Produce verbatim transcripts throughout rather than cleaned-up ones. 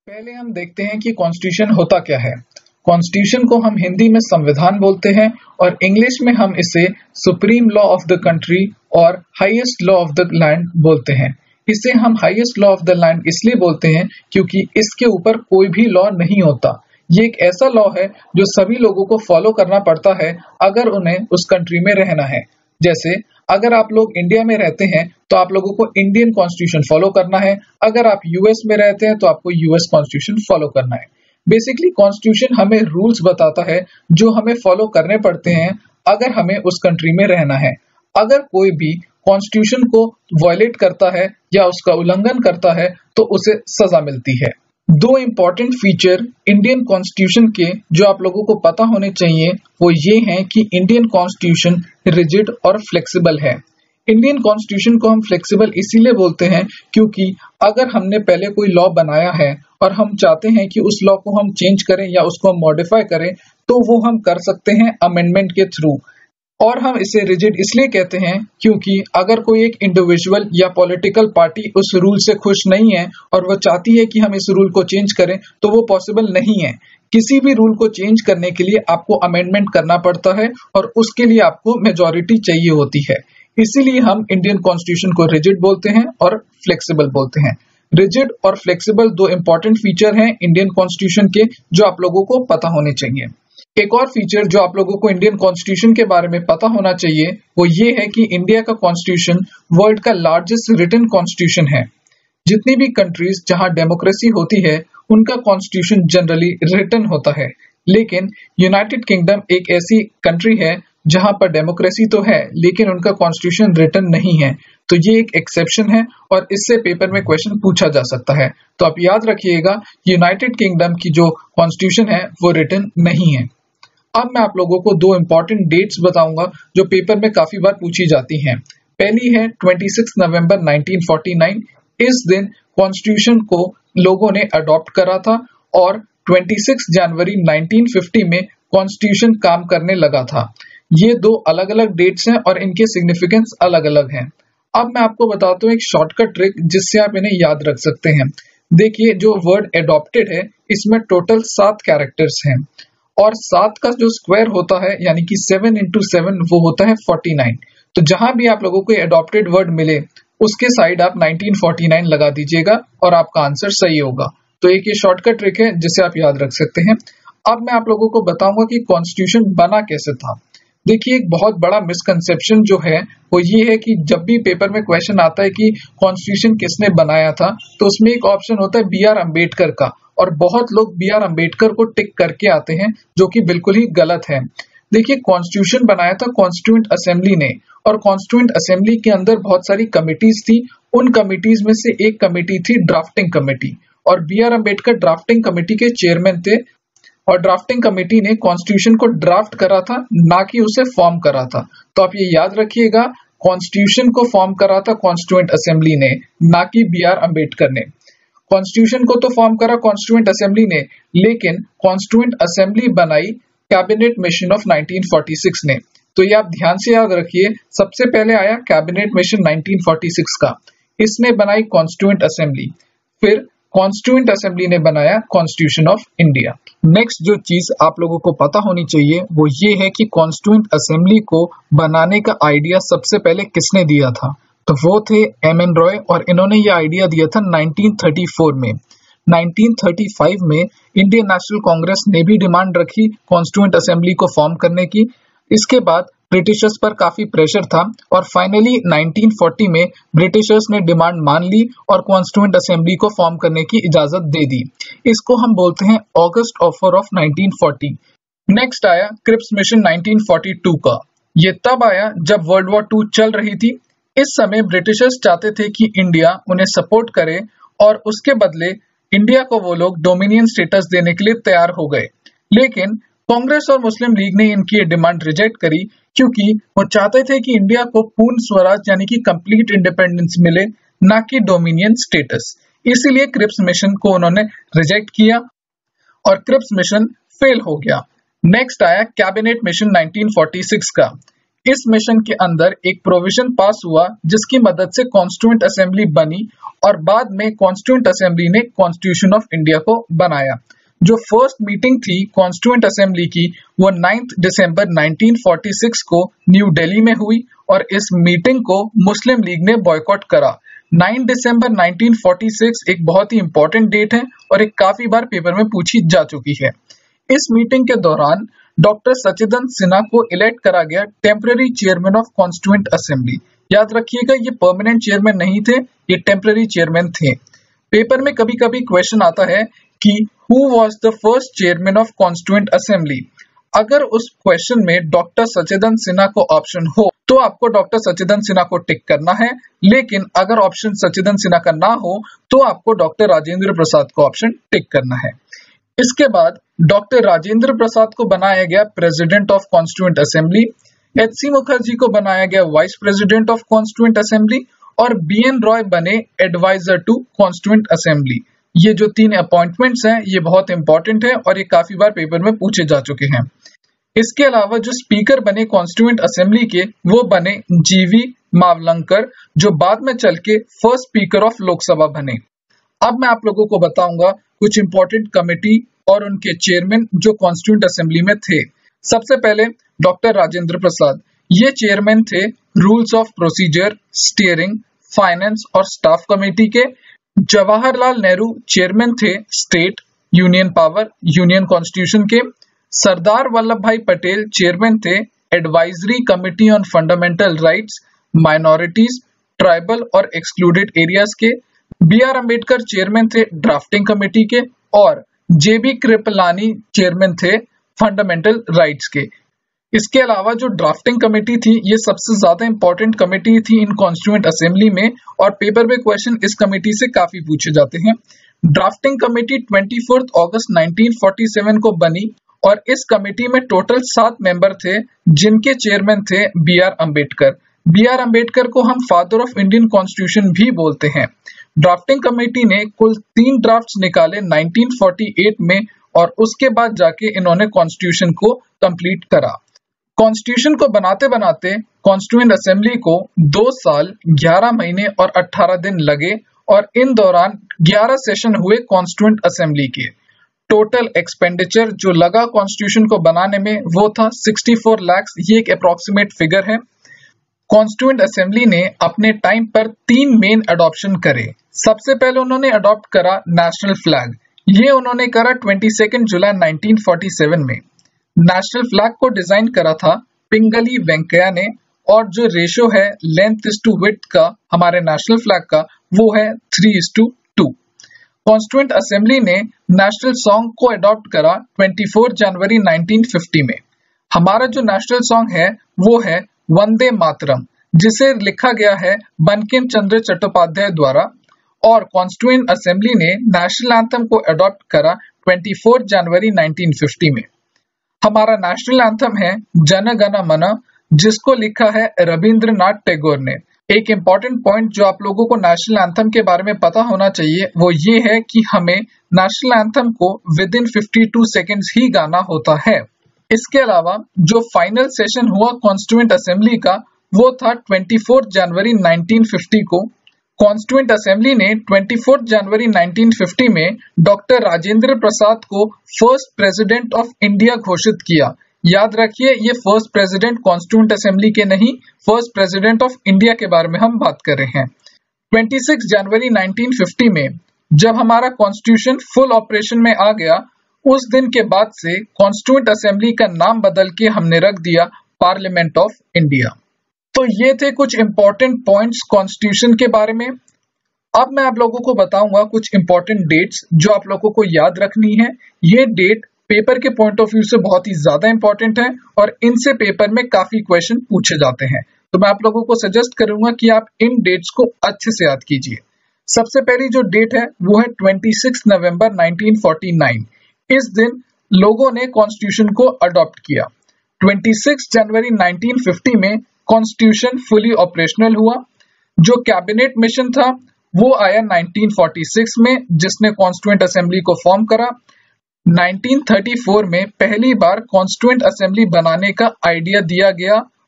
पहले हम देखते हैं कि कॉन्स्टिट्यूशन होता क्या है। कॉन्स्टिट्यूशन को हम हिंदी में संविधान बोलते हैं और इंग्लिश में हम इसे supreme law of the country और highest law of the land बोलते हैं। इसे हम highest law of the land इसलिए बोलते हैं क्योंकि इसके ऊपर कोई भी लॉ नहीं होता। ये एक ऐसा लॉ है जो सभी लोगों को फॉलो करना पड़ता है अगर उन्हें उस कंट्री में रहना है। जैसे अगर आप लोग इंडिया में रहते हैं तो आप लोगों को इंडियन कॉन्स्टिट्यूशन फॉलो करना है। अगर आप यूएस में रहते हैं तो आपको यूएस कॉन्स्टिट्यूशन फॉलो करना है। बेसिकली कॉन्स्टिट्यूशन हमें रूल्स बताता है जो हमें फॉलो करने पड़ते हैं अगर हमें उस कंट्री में रहना है। अगर कोई भी कॉन्स्टिट्यूशन को वायलेट करता है या उसका उल्लंघन करता है तो उसे सजा मिलती है। दो इम्पोर्टेंट फीचर इंडियन कॉन्स्टिट्यूशन के जो आप लोगों को पता होने चाहिए वो ये हैं कि इंडियन कॉन्स्टिट्यूशन रिजिड और फ्लेक्सिबल है। इंडियन कॉन्स्टिट्यूशन को हम फ्लेक्सिबल इसीलिए बोलते हैं क्योंकि अगर हमने पहले कोई लॉ बनाया है और हम चाहते हैं कि उस लॉ को हम चेंज करें या उसको मॉडिफाई करें तो वो हम कर सकते हैं अमेंडमेंट के थ्रू। और हम इसे रिजिड इसलिए कहते हैं क्योंकि अगर कोई एक इंडिविजुअल या पॉलिटिकल पार्टी उस रूल से खुश नहीं है और वो चाहती है कि हम इस रूल को चेंज करें तो वो पॉसिबल नहीं है। किसी भी रूल को चेंज करने के लिए आपको अमेंडमेंट करना पड़ता है और उसके लिए आपको मेजॉरिटी चाहिए होती है। इसीलिए हम इंडियन कॉन्स्टिट्यूशन को रिजिड बोलते हैं और फ्लेक्सिबल बोलते हैं। रिजिड और फ्लेक्सिबल दो इंपॉर्टेंट फीचर हैं इंडियन कॉन्स्टिट्यूशन के जो आप लोगों को पता होने चाहिए। एक और फीचर जो आप लोगों को इंडियन कॉन्स्टिट्यूशन के बारे में पता होना चाहिए वो ये है कि इंडिया का कॉन्स्टिट्यूशन वर्ल्ड का लार्जेस्ट रिटन कॉन्स्टिट्यूशन है। जितनी भी कंट्रीज जहां डेमोक्रेसी होती है उनका कॉन्स्टिट्यूशन जनरली रिटन होता है, लेकिन यूनाइटेड किंगडम एक ऐसी कंट्री है जहां पर डेमोक्रेसी तो है लेकिन उनका कॉन्स्टिट्यूशन रिटन नहीं है। तो ये एक एक्सेप्शन है और इससे पेपर में क्वेश्चन पूछा जा सकता है। तो आप याद रखिएगा यूनाइटेड किंगडम की जो कॉन्स्टिट्यूशन है वो रिटन नहीं है। अब मैं आप लोगों को दो इम्पोर्टेंट डेट्स बताऊंगा जो पेपर में काफी बार पूछी जाती हैं। पहली है छब्बीस नवंबर नाइनटीन फोर्टी नाइन। इस दिन कॉन्स्टिट्यूशन को लोगों ने अडॉप्ट करा था और छब्बीस जनवरी नाइनटीन फिफ्टी में कॉन्स्टिट्यूशन काम करने लगा था। ये दो अलग अलग डेट्स हैं और इनके सिग्निफिकेंस अलग अलग हैं। अब मैं आपको बताता हूँ एक शॉर्टकट ट्रिक जिससे आप इन्हें याद रख सकते हैं। देखिए जो वर्ड एडॉप्टेड है इसमें टोटल सात कैरेक्टर्स हैं और सात का जो स्क्वायर होता है यानी कि सेवन इंटू सेवन वो होता है फोर्टी नाइन। तो जहां भी आप लोगों को एडॉप्टेड वर्ड मिले उसके साइड आप नाइनटीन फोर्टी नाइन लगा दीजिएगा और आपका आंसर सही होगा। तो एक ये शॉर्टकट ट्रिक है जिसे आप याद रख सकते हैं। अब मैं आप लोगों को बताऊंगा कि कॉन्स्टिट्यूशन बना कैसे था। देखिए एक बहुत बड़ा मिसकंसेप्शन जो है वो ये है कि जब भी पेपर में क्वेश्चन आता है कि कॉन्स्टिट्यूशन किसने बनाया था तो उसमें एक ऑप्शन होता है बी आर अम्बेडकर का और बहुत लोग बी आर अम्बेडकर को टिक करके आते हैं जो कि बिल्कुल ही गलत है। देखिए कॉन्स्टिट्यूशन बनाया था कॉन्स्टिट्यूएंट असेंबली ने और कॉन्स्टिट्यूएंट असेंबली के अंदर बहुत सारी कमिटीज थी। उन कमिटीज में से एक कमिटी थी ड्राफ्टिंग कमेटी और B R Ambedkar drafting committee के चेयरमैन थे और ड्राफ्टिंग कमेटी ने कॉन्स्टिट्यूशन को ड्राफ्ट करा था ना कि उसे फॉर्म करा था। तो आप ये याद रखिएगा कॉन्स्टिट्यूशन को फॉर्म करा था कॉन्स्टिट्यूएंट असेंबली ने ना कि बी आर अम्बेडकर ने। कॉन्स्टिट्यूशन को तो फॉर्म करा कॉन्स्टिट्यूएंट असेंबली ने लेकिन कॉन्स्टिट्यूएंट असेंबली बनाई cabinet mission of nineteen forty six ने। तो ये आप ध्यान से याद रखिए सबसे पहले आया cabinet mission nineteen forty six का, इसने बनाई कॉन्स्टिट्यूएंट असेंबली, फिर कॉन्स्टिट्यूएंट असेंबली ने बनाया कॉन्स्टिट्यूशन ऑफ इंडिया। नेक्स्ट जो चीज आप लोगों को पता होनी चाहिए वो ये है कि कॉन्स्टिट्यूएंट असेंबली को बनाने का आइडिया सबसे पहले किसने दिया था। तो वो थे एम एन रॉय और इन्होंने ये आइडिया दिया था नाइनटीन थर्टी फोर में। नाइनटीन थर्टी फाइव में इंडियन नेशनल कांग्रेस ने भी डिमांड रखी कॉन्स्टिट्यूएंट असेंबली को फॉर्म करने की। इसके बाद ब्रिटिशर्स पर काफी प्रेशर था और फाइनली नाइनटीन फोर्टी में ब्रिटिशर्स ने डिमांड मान ली और कॉन्स्टिट्यूएंट असेंबली को फॉर्म करने की इजाजत दे दी। इसको हम बोलते हैं August offer of nineteen forty. Next आया Cripps mission nineteen forty two का। ये तब आया जब वर्ल्ड वॉर टू चल रही थी। इस समय ब्रिटिशर्स चाहते थे कि इंडिया उन्हें सपोर्ट करे और उसके बदले इंडिया को वो लोग डोमिनियन स्टेटस देने के लिए तैयार हो गए, लेकिन कांग्रेस और मुस्लिम लीग ने इनकी ये डिमांड रिजेक्ट करी क्योंकि वो चाहते थे कि इंडिया को पूर्ण स्वराज यानी कि कंप्लीट इंडिपेंडेंस मिले ना कि डोमिनियन स्टेटस। इसीलिए क्रिप्स मिशन को उन्होंने रिजेक्ट किया और क्रिप्स मिशन फेल हो गया। नेक्स्ट आया cabinet mission nineteen forty six का। इस मिशन के अंदर एक प्रोविजन पास हुआ जिसकी मदद से कॉन्स्टिट्यूएंट असेंबली बनी और बाद में कॉन्स्टिट्यूएंट असेंबली ने कॉन्स्टिट्यूशन ऑफ इंडिया को बनाया। जो फर्स्ट मीटिंग थी कॉन्स्टिट्यूएंट असेंबली की वो ninth December nineteen forty six को न्यू दिल्ली में हुई और इस मीटिंग को मुस्लिम लीग ने बॉयकॉट करा। Nine December nineteen forty six एक बहुत ही इंपॉर्टेंट डेट है और एक काफी बार पेपर में पूछी जा चुकी है। इस मीटिंग के दौरान डॉक्टर सचिदन सिन्हा को इलेक्ट करा गया temporary chairman of constituent assembly. याद रखिएगा ये परमानेंट चेयरमैन नहीं थे, ये टेम्पररी चेयरमैन थे। पेपर में कभी कभी क्वेश्चन आता है कि who was the first chairman of constituent assembly. अगर उस क्वेश्चन में डॉक्टर सचिदन सिन्हा को ऑप्शन हो तो आपको डॉक्टर सचिदन सिन्हा को टिक करना है, लेकिन अगर ऑप्शन सचिदन सिन्हा का ना हो तो आपको डॉक्टर राजेंद्र प्रसाद को ऑप्शन टिक करना है। इसके बाद डॉक्टर राजेंद्र प्रसाद को बनाया गया president of constituent assembly, H C Mukherjee को बनाया गया vice president of constituent assembly और बी एन रॉय बने एडवाइजर टू कॉन्स्टिट्यूएंट असेंबली। ये जो तीन अपॉइंटमेंट्स हैं ये बहुत इंपॉर्टेंट है और ये काफी बार पेपर में पूछे जा चुके हैं। इसके अलावा जो स्पीकर बने कॉन्स्टिट्यूएंट असेंबली के वो बने जीवी मावलंकर, जो बाद में चल के फर्स्ट स्पीकर ऑफ लोकसभा बने। अब मैं आप लोगों को बताऊंगा कुछ इंपॉर्टेंट कमेटी और उनके चेयरमैन जो कॉन्स्टिट्यूएंट असेंबली में थे। सबसे पहले डॉक्टर राजेंद्र प्रसाद, ये चेयरमैन थे rules of procedure, steering, finance और स्टाफ कमेटी के। जवाहरलाल नेहरू चेयरमैन थे state, union power, union constitution के। सरदार वल्लभ भाई पटेल चेयरमैन थे advisory committee on fundamental rights, minorities, tribal और एक्सक्लूडेड एरियाज के। बी आर अम्बेडकर चेयरमैन थे ड्राफ्टिंग कमेटी के और जे बी कृपलानी चेयरमैन थे फंडामेंटल राइट्स के। इसके अलावा जो ड्राफ्टिंग कमेटी थी ये सबसे ज्यादा इंपॉर्टेंट कमेटी थी इन कॉन्स्टिट्यूएंट असेंबली में और पेपर में क्वेश्चन इस कमेटी से काफी पूछे जाते हैं। ड्राफ्टिंग कमेटी चौबीस अगस्त नाइनटीन फोर्टी सेवन को बनी और इस कमेटी में टोटल सात मेंबर थे जिनके चेयरमैन थे B R Ambedkar. B R Ambedkar को हम फादर ऑफ इंडियन कॉन्स्टिट्यूशन भी बोलते हैं। ड्राफ्टिंग कमेटी ने कुल तीन ड्राफ्ट्स निकाले नाइनटीन फोर्टी एट में और उसके बाद जाके इन्होंने कॉन्स्टिट्यूशन को कंप्लीट करा। कॉन्स्टिट्यूशन को बनाते बनाते कॉन्स्टिट्यूएंट असेंबली को दो साल, ग्यारह महीने और अठारह दिन लगे और इन दौरान ग्यारह सेशन हुए कॉन्स्टिट्यूएंट असेंबली के। टोटल एक्सपेंडिचर जो लगा कॉन्स्टिट्यूशन को बनाने में वो था चौंसठ लाख। ये एक अप्रोक्सीमेट फिगर है। कॉन्स्टिट्यूएंट असेंबली ने अपने टाइम पर तीन मेन अडॉप्शन करे। सबसे पहले उन्होंने अडॉप्ट करा नेशनल फ्लैग। ये उन्होंने करा बाईस जुलाई नाइनटीन फोर्टी सेवन में। नेशनल फ्लैग को डिजाइन करा था पिंगली वेंकैया ने और जो रेशो है लेंथ इज टू विड्थ का हमारे नेशनल फ्लैग का वो है three is to two. Constituent assembly ने नेशनल सॉन्ग को अडॉप्ट करा चौबीस जनवरी नाइनटीन फिफ्टी में। हमारा जो नेशनल सॉन्ग है वो है वंदे मातरम, जिसे लिखा गया है बंकिम चंद्र चट्टोपाध्याय द्वारा। और कॉन्स्टिट्यूएंट असेंबली ने नेशनल एंथम को अडॉप्ट करा चौबीस जनवरी नाइनटीन फिफ्टी में। हमारा नेशनल एंथम है जन गण मन, जिसको लिखा है रविंद्रनाथ टैगोर ने। एक इम्पॉर्टेंट पॉइंट जो आप लोगों को नेशनल एंथम के बारे में पता होना चाहिए वो ये है कि हमें नेशनल एंथम को within fifty two seconds ही गाना होता है। इसके अलावा जो फाइनल सेशन हुआ कॉन्स्टिट्यूएंट असेंबली का वो था चौबीस जनवरी नाइनटीन फिफ्टी को। कॉन्स्टिट्यूएंट असेंबली ने चौबीस जनवरी नाइनटीन फिफ्टी में डॉक्टर राजेंद्र प्रसाद को फर्स्ट प्रेसिडेंट ऑफ इंडिया घोषित किया। याद रखिए ये फर्स्ट प्रेसिडेंट कॉन्स्टिट्यूएंट असेंबली के नहीं, फर्स्ट प्रेसिडेंट ऑफ इंडिया के बारे में हम बात कर रहे हैं। छब्बीस जनवरी नाइनटीन फिफ्टी में जब हमारा कॉन्स्टिट्यूशन फुल ऑपरेशन में आ गया, उस दिन के बाद से कॉन्स्टिट्यूएंट असेंबली का नाम बदल के हमने रख दिया पार्लियामेंट ऑफ इंडिया। तो ये थे कुछ इंपॉर्टेंट पॉइंट्स कॉन्स्टिट्यूशन के बारे में। अब मैं आप लोगों को बताऊंगा कुछ इंपॉर्टेंट डेट्स जो आप लोगों को याद रखनी है। ये डेट पेपर के पॉइंट ऑफ व्यू से बहुत ही ज्यादा इंपॉर्टेंट है और इनसे पेपर में काफी क्वेश्चन पूछे जाते हैं। तो मैं आप लोगों को सजेस्ट करूंगा कि आप इन डेट्स को अच्छे से याद कीजिए। सबसे पहली जो डेट है वो है छब्बीस नवंबर नाइनटीन फोर्टी नाइन। इस दिन लोगों ने कॉन्स्टिट्यूशन को अडॉप्ट किया। छब्बीस जनवरी नाइनटीन फिफ्टी में कॉन्स्टिट्यूशन फुली ऑपरेशनल हुआ। जो कैबिनेट मिशन था वो आया नाइनटीन फोर्टी सिक्स में, जिसने कॉन्स्टिट्यूएंट असेंबली को फॉर्म करा। नाइनटीन थर्टी फोर में पहली बार कॉन्स्टिट्यूएंट असेंबली बनाने का आइडिया दिया गया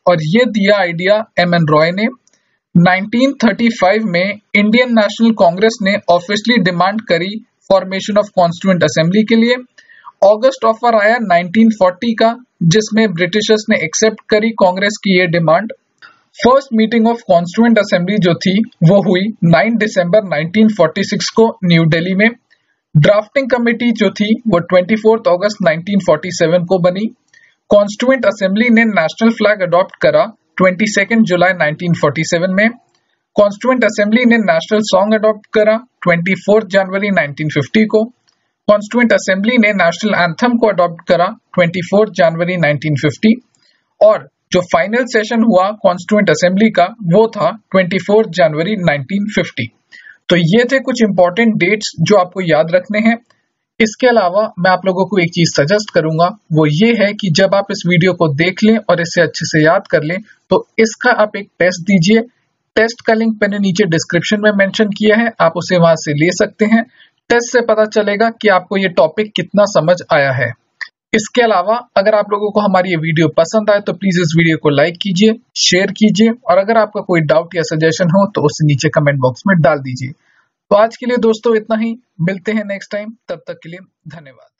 और ये दिया आइडिया एम एन रॉय ने। नाइनटीन थर्टी फाइव में इंडियन नेशनल कांग्रेस ने ऑफिशियली डिमांड करी फॉर्मेशन ऑफ कॉन्स्टिट्यूएंट असेंबली के लिए। अगस्त ऑफर आया नाइनटीन फोर्टी का, जिसमें ब्रिटिशर्स ने एक्सेप्ट करी कांग्रेस की ये demand. First meeting of constituent assembly जो थी वो हुई nine December nineteen forty six को न्यू दिल्ली में। ड्राफ्टिंग कमेटी जो थी वो twenty fourth August nineteen forty seven को बनी। कॉन्स्टिट्यूएंट असेंबली ने नेशनल फ्लैग अडॉप्ट करा twenty second July nineteen forty seven में। कॉन्स्टिट्यूएंट असेंबली ने नेशनल सॉन्ग अडॉप्ट करा twenty fourth January nineteen fifty को। कॉन्स्टिट्यूएंट असेंबली ने नेशनल एंथम को अडॉप्ट करा twenty fourth January nineteen fifty. और जो फाइनल सेशन हुआ कॉन्स्टिट्यूएंट असेंबली का वो था twenty fourth January nineteen fifty. तो ये थे कुछ इंपॉर्टेंट डेट्स जो आपको याद रखने हैं। इसके अलावा मैं आप लोगों को एक चीज सजेस्ट करूंगा, वो ये है कि जब आप इस वीडियो को देख लें और इसे अच्छे से याद कर लें तो इसका आप एक टेस्ट दीजिए। टेस्ट का लिंक मैंने नीचे डिस्क्रिप्शन में मेंशन किया है, आप उसे वहां से ले सकते हैं। टेस्ट से पता चलेगा कि आपको ये टॉपिक कितना समझ आया है। इसके अलावा अगर आप लोगों को हमारी ये वीडियो पसंद आए तो प्लीज इस वीडियो को लाइक कीजिए, शेयर कीजिए, और अगर आपका कोई डाउट या सजेशन हो तो उसे नीचे कमेंट बॉक्स में डाल दीजिए। तो आज के लिए दोस्तों इतना ही, मिलते हैं नेक्स्ट टाइम, तब तक के लिए धन्यवाद।